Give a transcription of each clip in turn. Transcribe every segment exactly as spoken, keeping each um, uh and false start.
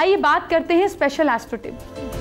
आइए बात करते हैं स्पेशल एस्ट्रो टिप।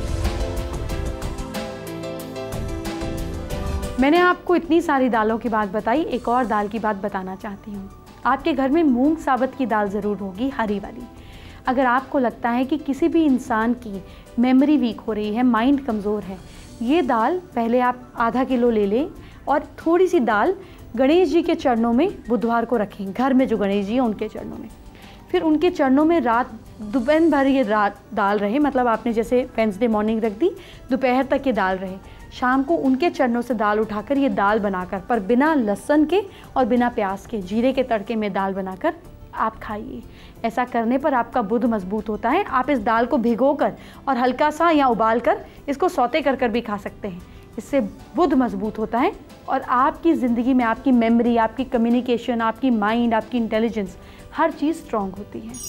मैंने आपको इतनी सारी दालों की बात बताई, एक और दाल की बात बताना चाहती हूँ। आपके घर में मूंग साबत की दाल ज़रूर होगी, हरी वाली। अगर आपको लगता है कि किसी भी इंसान की मेमोरी वीक हो रही है, माइंड कमज़ोर है, ये दाल पहले आप आधा किलो ले लें और थोड़ी सी दाल गणेश जी के चरणों में बुधवार को रखें, घर में जो गणेश जी हैं उनके चरणों में। फिर उनके चरणों में रात दोपहर भर ये रात दाल रहे, मतलब आपने जैसे वेंसडे मॉर्निंग रख दी, दोपहर तक ये दाल रहे। शाम को उनके चरणों से दाल उठाकर ये दाल बनाकर, पर बिना लहसुन के और बिना प्याज के, जीरे के तड़के में दाल बनाकर आप खाइए। ऐसा करने पर आपका बुध मजबूत होता है। आप इस दाल को भिगोकर और हल्का सा या उबाल कर इसको सौते कर कर भी खा सकते हैं। इससे बुध मजबूत होता है और आपकी ज़िंदगी में आपकी मेमोरी, आपकी कम्युनिकेशन, आपकी माइंड, आपकी इंटेलिजेंस, हर चीज़ स्ट्रॉन्ग होती है।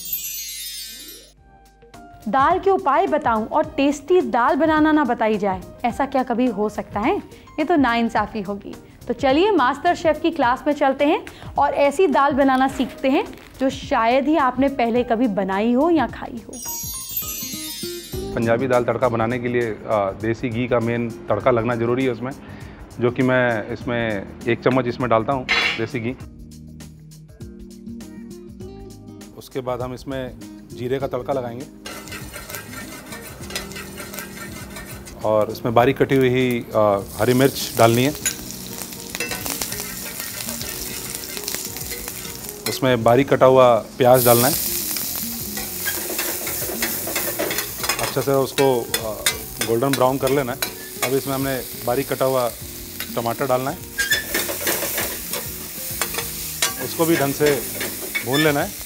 दाल के उपाय बताऊं और टेस्टी दाल बनाना ना बताई जाए, ऐसा क्या कभी हो सकता है? ये तो नाइंसाफ़ी होगी। तो चलिए मास्टर शेफ़ की क्लास में चलते हैं और ऐसी दाल बनाना सीखते हैं जो शायद ही आपने पहले कभी बनाई हो या खाई हो। पंजाबी दाल तड़का बनाने के लिए देसी घी का मेन तड़का लगना ज़रूरी है उसमें, जो कि मैं इसमें एक चम्मच इसमें डालता हूँ देसी घी। उसके बाद हम इसमें जीरे का तड़का लगाएंगे और इसमें बारीक कटी हुई हरी मिर्च डालनी है। उसमें बारीक कटा हुआ प्याज डालना है। अच्छे से उसको गोल्डन ब्राउन कर लेना है। अब इसमें हमने बारीक कटा हुआ टमाटर डालना है, उसको भी ढंग से भून लेना है।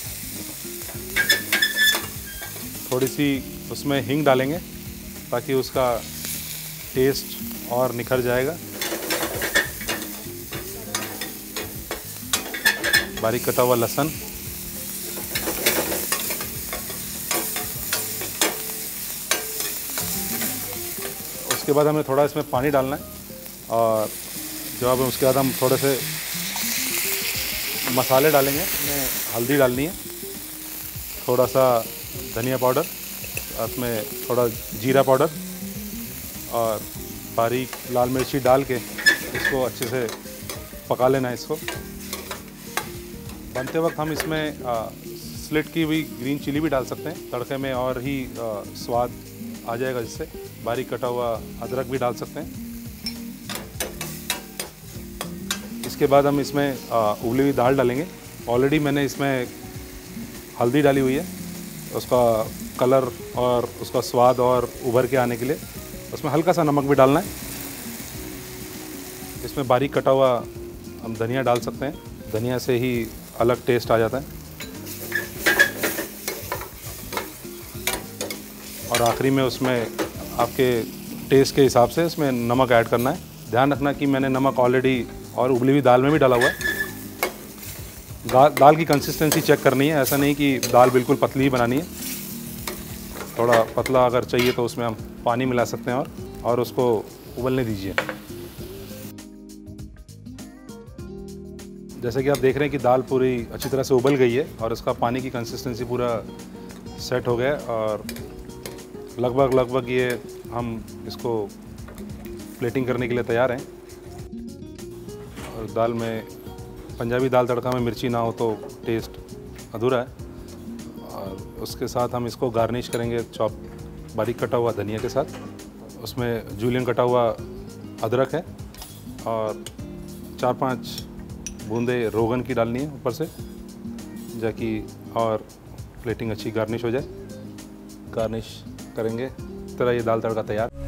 थोड़ी सी उसमें हींग डालेंगे ताकि उसका टेस्ट और निखर जाएगा। बारीक कटा हुआ लहसुन, उसके बाद हमें थोड़ा इसमें पानी डालना है और जब उसके बाद हम थोड़े से मसाले डालेंगे। इसमें हल्दी डालनी है, थोड़ा सा धनिया पाउडर, उसमें थोड़ा जीरा पाउडर और बारीक लाल मिर्ची डाल के इसको अच्छे से पका लेना है। इसको बनते वक्त हम इसमें आ, स्लिट की हुई ग्रीन चिली भी डाल सकते हैं तड़के में, और ही आ, स्वाद आ जाएगा जिससे। बारीक कटा हुआ अदरक भी डाल सकते हैं। इसके बाद हम इसमें उबली हुई दाल डालेंगे। ऑलरेडी मैंने इसमें हल्दी डाली हुई है, उसका कलर और उसका स्वाद और उभर के आने के लिए उसमें हल्का सा नमक भी डालना है। इसमें बारीक कटा हुआ हम धनिया डाल सकते हैं, धनिया से ही अलग टेस्ट आ जाता है। और आखिरी में उसमें आपके टेस्ट के हिसाब से इसमें नमक ऐड करना है। ध्यान रखना कि मैंने नमक ऑलरेडी और उबली हुई दाल में भी डाला हुआ है। दाल की कंसिस्टेंसी चेक करनी है, ऐसा नहीं कि दाल बिल्कुल पतली ही बनानी है। थोड़ा पतला अगर चाहिए तो उसमें हम पानी मिला सकते हैं और और उसको उबलने दीजिए। जैसे कि आप देख रहे हैं कि दाल पूरी अच्छी तरह से उबल गई है और इसका पानी की कंसिस्टेंसी पूरा सेट हो गया है और लगभग लगभग ये हम इसको प्लेटिंग करने के लिए तैयार हैं। और दाल में, पंजाबी दाल तड़का में मिर्ची ना हो तो टेस्ट अधूरा है। और उसके साथ हम इसको गार्निश करेंगे चॉप बारीक कटा हुआ धनिया के साथ। उसमें जूलियन कटा हुआ अदरक है और चार पांच बूंदे रोगन की डालनी है ऊपर से, ताकि और प्लेटिंग अच्छी गार्निश हो जाए। गार्निश करेंगे, इस तरह ये दाल तड़का तैयार।